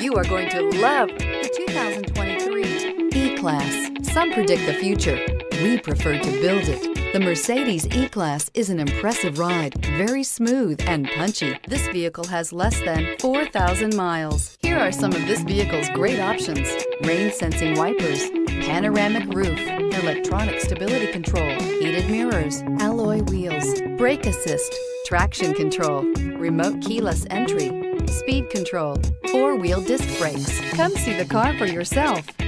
You are going to love the 2023 E-Class. Some predict the future. We prefer to build it. The Mercedes E-Class is an impressive ride, very smooth and punchy. This vehicle has less than 4,000 miles. Here are some of this vehicle's great options: rain-sensing wipers, panoramic roof, electronic stability control, heated mirrors, alloy wheels, brake assist, traction control, remote keyless entry, speed control, four-wheel disc brakes. Come see the car for yourself.